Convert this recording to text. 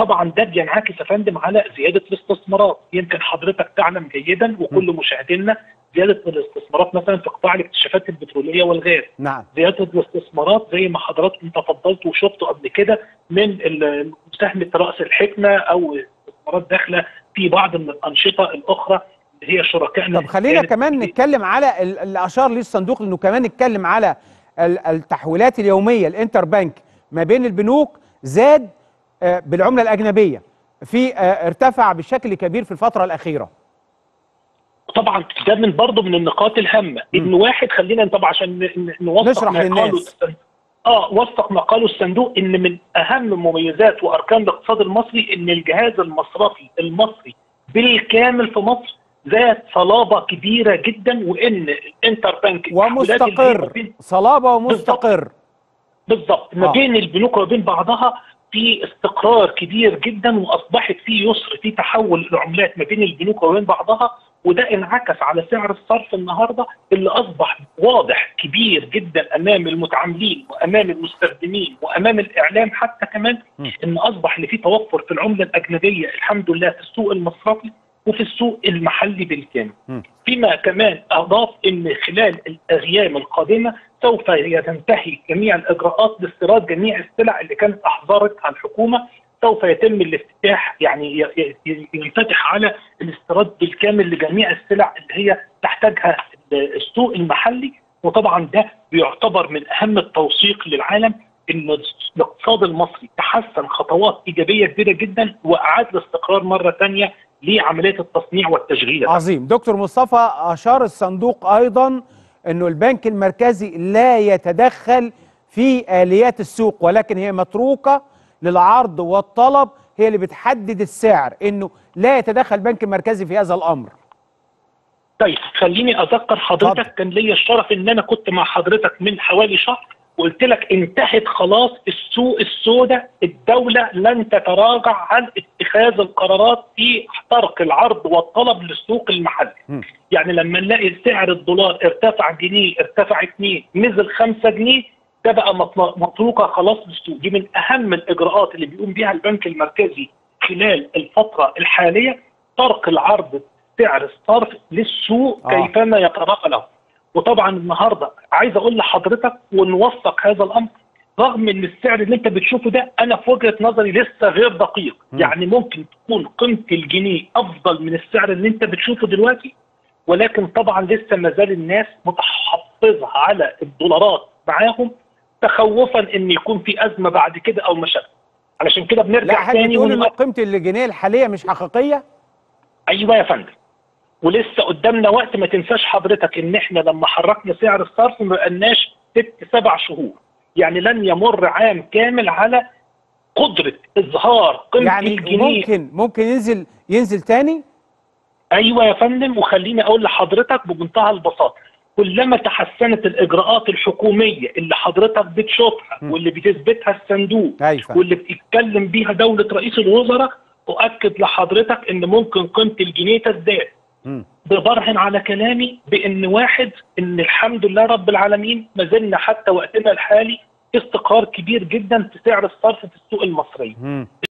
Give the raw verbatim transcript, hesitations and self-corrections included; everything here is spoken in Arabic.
طبعا ده بينعكس يا فندم على زياده الاستثمارات. يمكن حضرتك تعلم جيدا وكل مشاهدينا زياده الاستثمارات مثلا في قطاع الاكتشافات البتروليه والغاز. نعم. زياده الاستثمارات زي ما حضراتكم تفضلتوا وشفتوا قبل كده من مساهمه راس الحكمه او استثمارات داخله في بعض من الانشطه الاخرى اللي هي شركائنا. طب خلينا كمان نتكلم على اللي اشار ليه الصندوق، انه كمان نتكلم على التحويلات اليوميه الانتر بنك ما بين البنوك زاد بالعمله الاجنبيه، في ارتفع بشكل كبير في الفتره الاخيره. طبعا ده من برضه من النقاط الهامه. ان واحد خلينا طبعا عشان نوثق نشرح للناس. اه وثق ما قاله الصندوق ان من اهم مميزات واركان الاقتصاد المصري ان الجهاز المصرفي المصري بالكامل في مصر ذات صلابه كبيره جدا، وان الانتر بنك ومستقر، صلابه ومستقر بالضبط ما آه. بين البنوك وبين بعضها في استقرار كبير جدا، واصبحت في يسر في تحول العملات ما بين البنوك وبين بعضها. وده انعكس على سعر الصرف النهارده اللي اصبح واضح كبير جدا امام المتعاملين وامام المستخدمين وامام الاعلام حتى كمان، ان اصبح اللي في توفر في العمله الاجنبيه الحمد لله في السوق المصرفي وفي السوق المحلي بالكامل. فيما كمان اضاف ان خلال الايام القادمه سوف تنتهي جميع الاجراءات لاستيراد جميع السلع اللي كانت احظرتها الحكومه. سوف يتم الافتتاح، يعني ينفتح على الاستيراد بالكامل لجميع السلع اللي هي تحتاجها السوق المحلي. وطبعا ده بيعتبر من اهم التوثيق للعالم ان الاقتصاد المصري تحسن خطوات ايجابيه كبيره جدا واعاد الاستقرار مره ثانيه لعمليه التصنيع والتشغيل. عظيم. دكتور مصطفى، اشار الصندوق ايضا انه البنك المركزي لا يتدخل في اليات السوق، ولكن هي متروكه للعرض والطلب، هي اللي بتحدد السعر، انه لا يتدخل البنك المركزي في هذا الامر. طيب خليني اذكر حضرتك، كان ليا الشرف ان انا كنت مع حضرتك من حوالي شهر وقلت لك انتهت خلاص السوق السوداء، الدوله لن تتراجع عن اتخاذ القرارات في طرق العرض والطلب للسوق المحلي. م. يعني لما نلاقي سعر الدولار ارتفع جنيه، ارتفع اتنين، نزل خمسة جنيه، ده بقى متروكه خلاص للسوق. دي من اهم الاجراءات اللي بيقوم بيها البنك المركزي خلال الفتره الحاليه، طرق العرض سعر الصرف للسوق آه. كيفما يتراءى له. وطبعا النهارده عايز اقول لحضرتك ونوثق هذا الامر، رغم ان السعر اللي انت بتشوفه ده انا في وجهه نظري لسه غير دقيق. م. يعني ممكن تكون قيمه الجنيه افضل من السعر اللي انت بتشوفه دلوقتي، ولكن طبعا لسه ما زال الناس متحفظه على الدولارات معاهم تخوفا ان يكون في ازمه بعد كده او مشاكل. علشان كده بنرجع تاني بتقول ان قيمه الجنيه الحاليه مش حقيقيه؟ ايوه يا فندم، ولسه قدامنا وقت. ما تنساش حضرتك ان احنا لما حركنا سعر الصرف ما بقالناش ست سبع شهور، يعني لن يمر عام كامل على قدره اظهار قيمه يعني الجنيه. ممكن ممكن ينزل ينزل تاني؟ ايوه يا فندم، وخليني اقول لحضرتك بمنتهى البساطه، كلما تحسنت الاجراءات الحكوميه اللي حضرتك بتشوفها م. واللي بتثبتها الصندوق أيوة. واللي بتتكلم بيها دوله رئيس الوزراء، اؤكد لحضرتك ان ممكن قيمه الجنيه تزداد. ببرهن على كلامي بان واحد ان الحمد لله رب العالمين ما زلنا حتى وقتنا الحالي استقرار كبير جدا في سعر الصرف في السوق المصري.